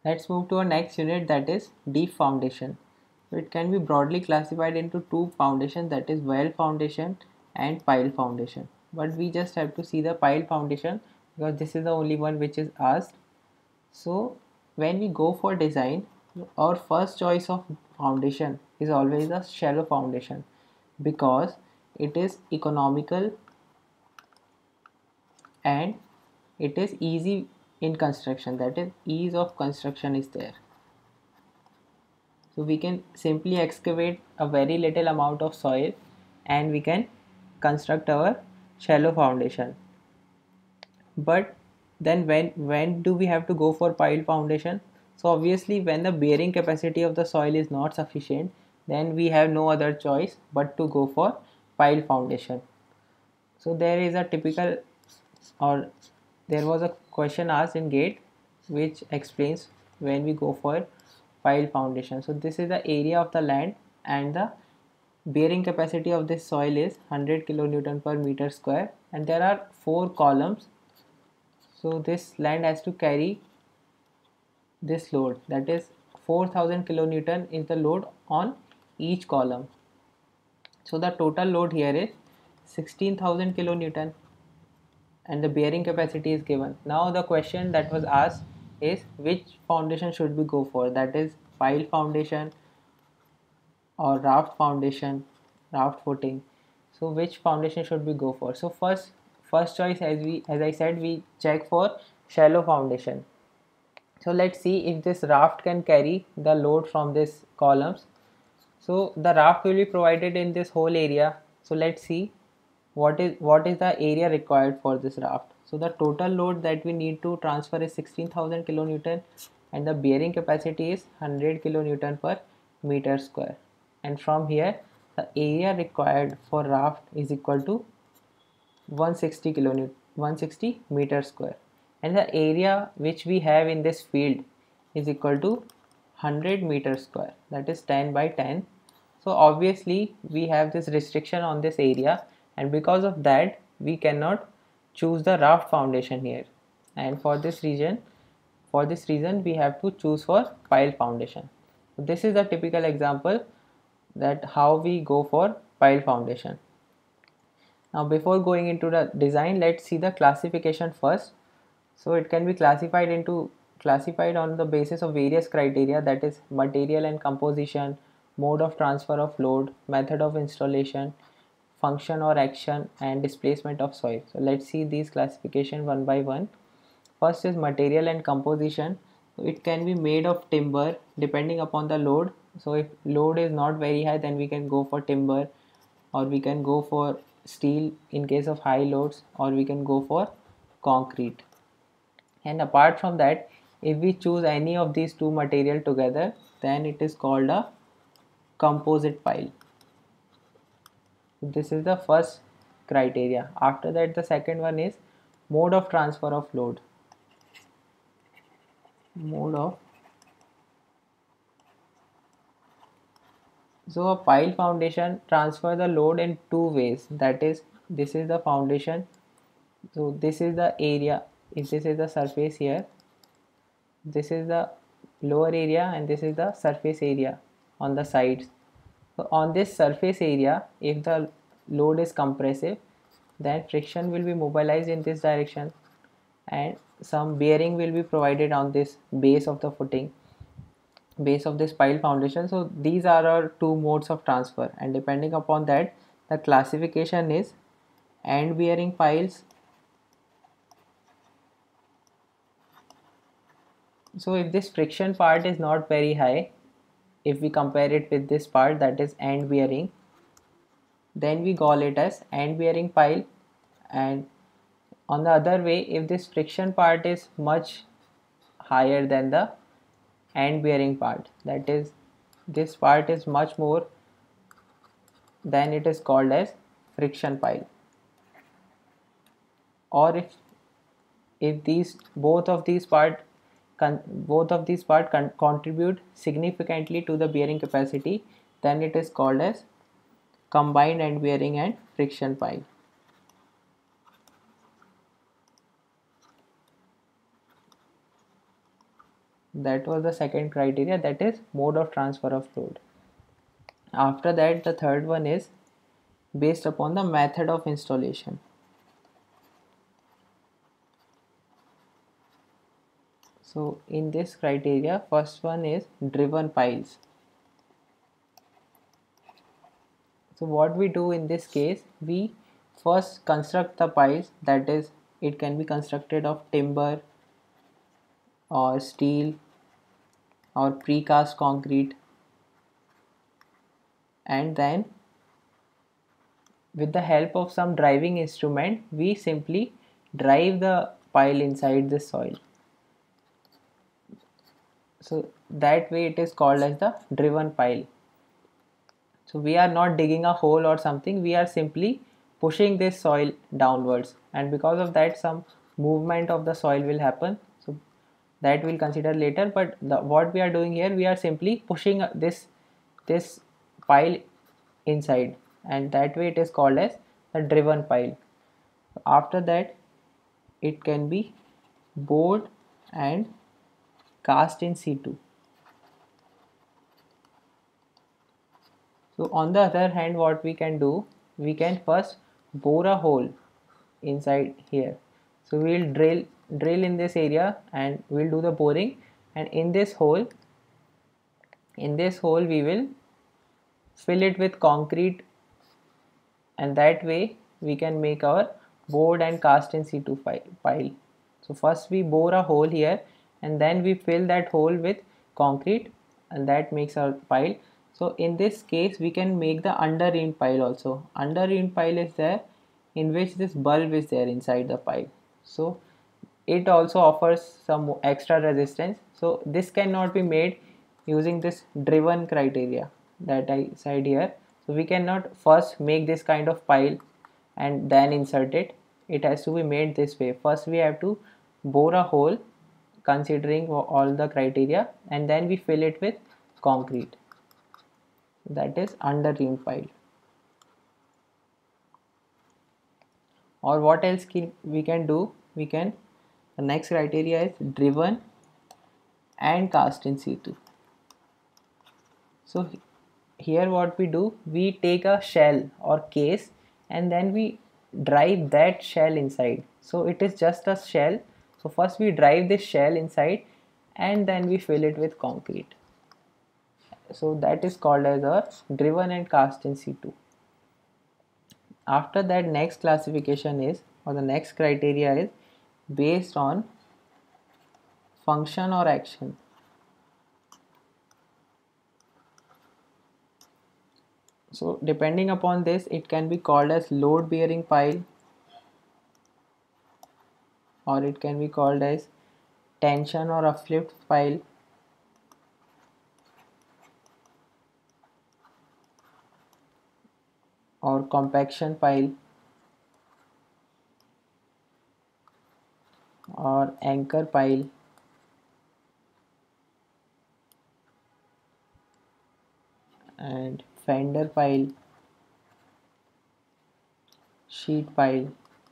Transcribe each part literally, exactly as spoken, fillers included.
Let's move to our next unit, that is deep foundation. So it can be broadly classified into two foundations, that is well foundation and pile foundation. But we just have to see the pile foundation because this is the only one which is asked. So when we go for design, our first choice of foundation is always a shallow foundation because it is economical and it is easy in construction, that is ease of construction is there. So we can simply excavate a very little amount of soil and we can construct our shallow foundation. But then when when do we have to go for pile foundation? So obviously when the bearing capacity of the soil is not sufficient, then we have no other choice but to go for pile foundation. So there is a typical, or there was a question asked in GATE which explains when we go for pile foundation. So this is the area of the land and the bearing capacity of this soil is one hundred kilonewton per meter square, and there are four columns. So this land has to carry this load, that is four thousand kilonewton is the load on each column. So the total load here is sixteen thousand kilonewton and the bearing capacity is given. Now the question that was asked is which foundation should we go for, that is pile foundation or raft foundation, raft footing. So which foundation should we go for? So first first choice, as we as I said, we check for shallow foundation. So let's see if this raft can carry the load from this columns. So the raft will be provided in this whole area. So let's see what is what is the area required for this raft. So the total load that we need to transfer is sixteen thousand kilonewton and the bearing capacity is one hundred kilonewton per meter square. And from here the area required for raft is equal to one hundred sixty kilonewton, one hundred sixty meter square, and the area which we have in this field is equal to one hundred meter square, that is ten by ten. So obviously we have this restriction on this area, and because of that we cannot choose the raft foundation here, and for this reason for this reason we have to choose for pile foundation. So this is a typical example that how we go for pile foundation. Now before going into the design, let's see the classification first. So it can be classified into classified on the basis of various criteria, that is material and composition, mode of transfer of load, method of installation, function or action, and displacement of soil. So let's see these classification one by one. First is material and composition. So it can be made of timber depending upon the load. So if load is not very high, then we can go for timber, or we can go for steel in case of high loads, or we can go for concrete. And apart from that, if we choose any of these two material together, then it is called a composite pile. This is the first criteria. After that, the second one is mode of transfer of load. Mode of So a pile foundation transfer the load in two ways, that is this is the foundation. So this is the area, if this is the surface here, this is the lower area and this is the surface area on the sides. So on this surface area, if the load is compressive, then friction will be mobilized in this direction and some bearing will be provided on this base of the footing, base of this pile foundation. So these are our two modes of transfer, and depending upon that the classification is end bearing piles. So if this friction part is not very high, if we compare it with this part, that is end bearing, then we call it as end bearing pile. And on the other way, if this friction part is much higher than the end bearing part, that is this part is much more, then it is called as friction pile. Or if if these both of these part Con both of these part con contribute significantly to the bearing capacity, then it is called as combined end bearing and friction pile. That was the second criteria, that is mode of transfer of load. After that, the third one is based upon the method of installation. So in this criteria, first one is driven piles. So what we do in this case, we first construct the piles, that is it can be constructed of timber or steel or precast concrete, and then with the help of some driving instrument we simply drive the pile inside the soil. So that way it is called as the driven pile. So we are not digging a hole or something, we are simply pushing this soil downwards, and because of that some movement of the soil will happen. So that we'll consider later, but the, what we are doing here, we are simply pushing this this pile inside, and that way it is called as the driven pile. After that, it can be bored and cast in situ. So on the other hand, what we can do, we can first bore a hole inside here. So we'll drill drill in this area and we'll do the boring, and in this hole in this hole we will fill it with concrete, and that way we can make our bored and cast in situ pile. So first we bore a hole here and then we fill that hole with concrete, and that makes our pile. So in this case we can make the under reamed pile also. Under reamed pile is there in which this bulb is there inside the pile. So it also offers some extra resistance. So this cannot be made using this driven criteria that I said here. So we cannot first make this kind of pile and then insert it. It has to be made this way. First we have to bore a hole considering all the criteria, and then we fill it with concrete. That is under reamed pile. Or what else can we can do? We can, the next criteria is driven and cast in situ. So here what we do, we take a shell or case and then we drive that shell inside. So it is just a shell. So first we drive this shell inside and then we fill it with concrete. So that is called as a driven and cast in situ. After that, next classification is, or the next criteria is based on function or action. So depending upon this, it can be called as load bearing pile, or it can be called as tension or uplift pile, or compaction pile, or anchor pile, and fender pile, sheet pile,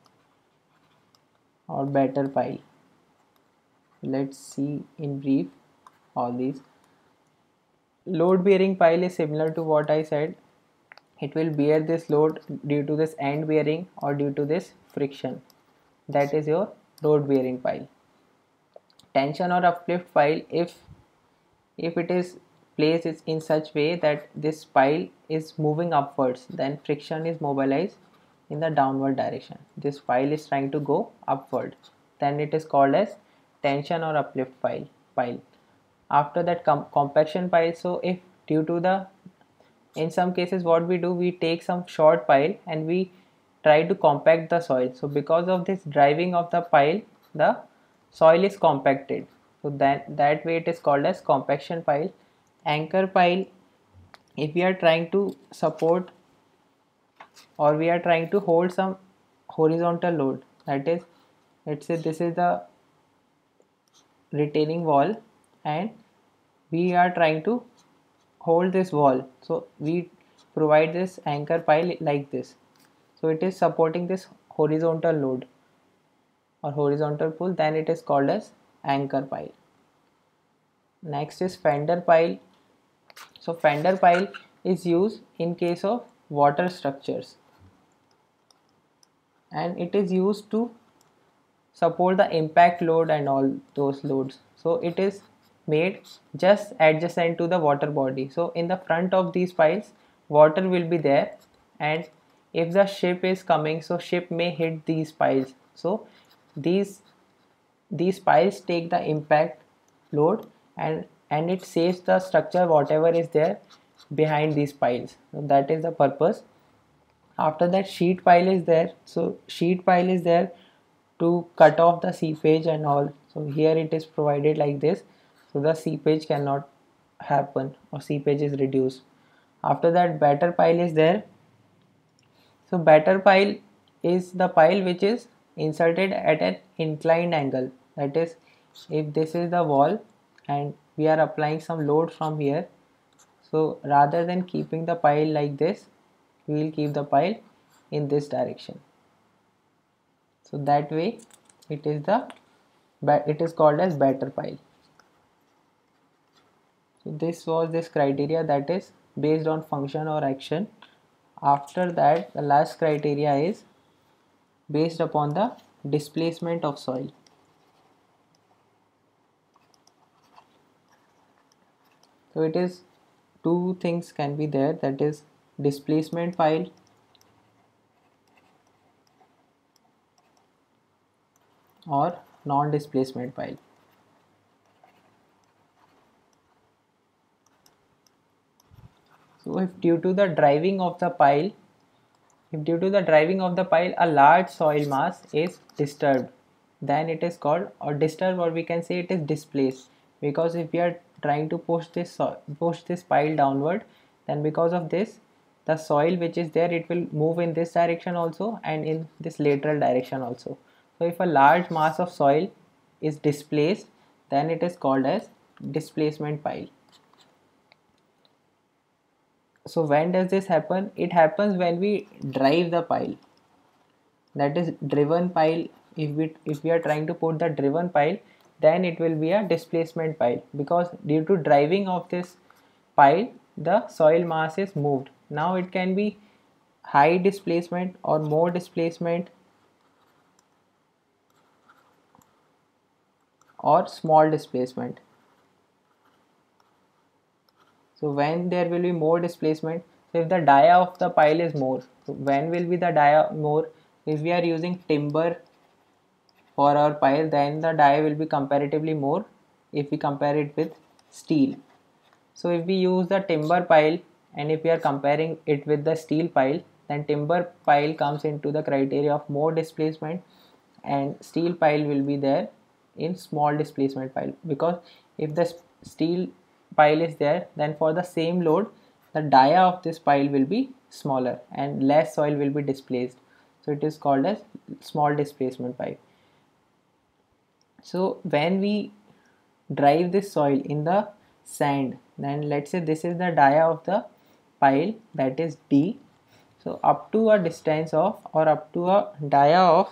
or batter pile. Let's see in brief all these. Load bearing pile is similar to what I said. It will bear this load due to this end bearing or due to this friction. That is your load bearing pile. Tension or uplift pile, if if it is placed in such way that this pile is moving upwards, then friction is mobilized in the downward direction. This pile is trying to go upward, then it is called as tension or uplift pile. pile. After that, com compaction pile. So if due to the, in some cases what we do, we take some short pile and we try to compact the soil. So because of this driving of the pile, the soil is compacted. So that, that way it is called as compaction pile. Anchor pile, if we are trying to support or we are trying to hold some horizontal load, that is, let's say this is the retaining wall and we are trying to hold this wall. So we provide this anchor pile like this. So it is supporting this horizontal load or horizontal pull, then it is called as anchor pile. Next is fender pile. So fender pile is used in case of water structures, and it is used to support the impact load and all those loads. So it is made just adjacent to the water body. So in the front of these piles water will be there, and if the ship is coming, so ship may hit these piles. So these these piles take the impact load, and and it saves the structure whatever is there behind these piles. So that is the purpose. After that, sheet pile is there. So sheet pile is there to cut off the seepage and all. So here it is provided like this, so the seepage cannot happen or seepage is reduced. After that, batter pile is there. So batter pile is the pile which is inserted at an inclined angle. That is, if this is the wall and we are applying some load from here, so rather than keeping the pile like this, we will keep the pile in this direction. So that way it is the it is called as batter pile. So this was this criteria, that is based on function or action. After that, the last criteria is based upon the displacement of soil. So it is two things can be there, that is displacement pile or non-displacement pile. So if due to the driving of the pile, if due to the driving of the pile a large soil mass is disturbed, then it is called, or disturbed, or we can say it is displaced, because if we are trying to push this push this pile downward, then because of this the soil which is there, it will move in this direction also and in this lateral direction also. So if a large mass of soil is displaced, then it is called as displacement pile. So when does this happen? It happens when we drive the pile, that is driven pile. If we if we are trying to put the driven pile, then it will be a displacement pile, because due to driving of this pile the soil mass is moved. Now it can be high displacement or more displacement or small displacement. So when there will be more displacement, so if the dia of the pile is more, so when will be the dia more? If we are using timber for our pile, then the dia will be comparatively more if we compare it with steel. So if we use the timber pile and if we are comparing it with the steel pile, then timber pile comes into the criteria of more displacement and steel pile will be there in small displacement pile, because if the steel pile is there, then for the same load the dia of this pile will be smaller and less soil will be displaced. So it is called as small displacement pile. So when we drive this soil in the sand, then let's say this is the dia of the pile, that is D. So up to a distance of, or up to a dia of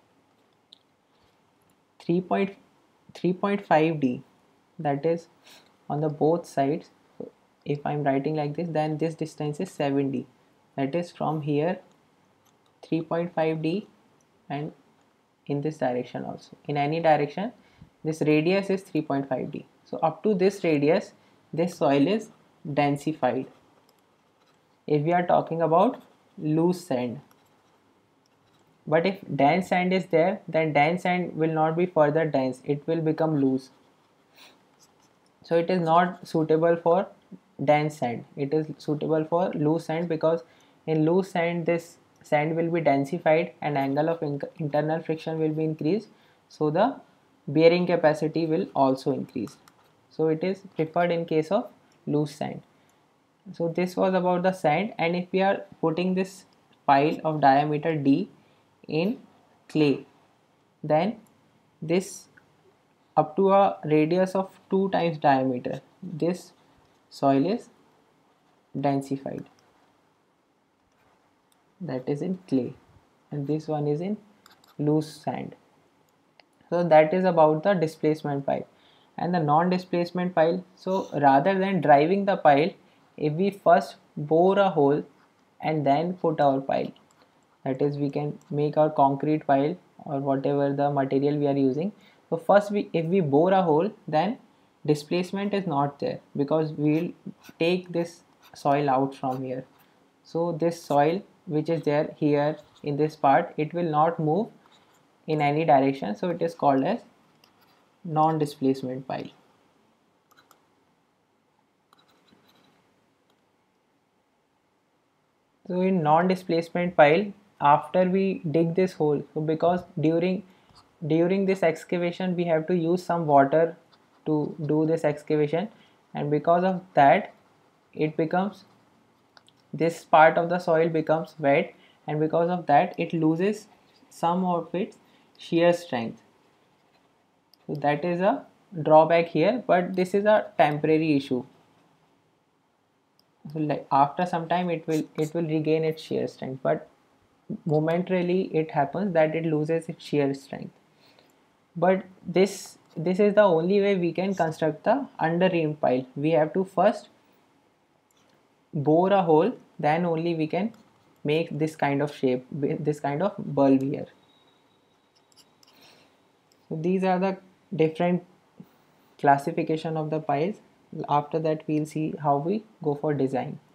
three point five D, that is on the both sides. So if I'm writing like this, then this distance is seven D, that is from here three point five D, and in this direction also, in any direction this radius is three point five D. So up to this radius this soil is densified. If we are talking about loose sand, but if dense sand is there, then dense sand will not be further dense, it will become loose. So it is not suitable for dense sand, it is suitable for loose sand, because in loose sand this sand will be densified and angle of internal friction will be increased, so the bearing capacity will also increase. So it is preferred in case of loose sand. So this was about the sand. And if we are putting this pile of diameter D in clay, then this up to a radius of two times diameter, this soil is densified, that is in clay, and this one is in loose sand. So that is about the displacement pile. and the non-displacement pile. So rather than driving the pile, if we first bore a hole and then put our pile, that is we can make our concrete pile or whatever the material we are using. So first we if we bore a hole, then displacement is not there because we'll take this soil out from here. So this soil which is there here in this part, it will not move in any direction, so it is called as non-displacement pile. So in non-displacement pile, after we dig this hole, so because during during this excavation we have to use some water to do this excavation, and because of that it becomes, this part of the soil becomes wet, and because of that it loses some of its shear strength. So that is a drawback here, but this is a temporary issue. So like after some time it will it will regain its shear strength, but momentarily it happens that it loses its shear strength. But this this is the only way we can construct the under ream pile. We have to first bore a hole, then only we can make this kind of shape, this kind of bulb here. So these are the different classification of the piles. After that we'll see how we go for design.